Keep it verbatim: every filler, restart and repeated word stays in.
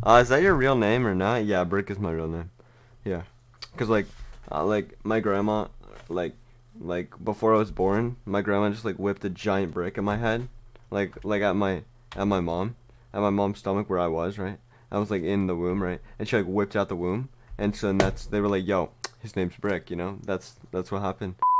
Uh, is that your real name or not? Yeah, Brick is my real name. Yeah, cause like, uh, like my grandma, like, like before I was born, my grandma just like whipped a giant brick in my head, like, like at my, at my mom, at my mom's stomach where I was, right? I was like in the womb, right? And she like whipped out the womb, and so and that's they were like, yo, his name's Brick, you know? That's that's what happened.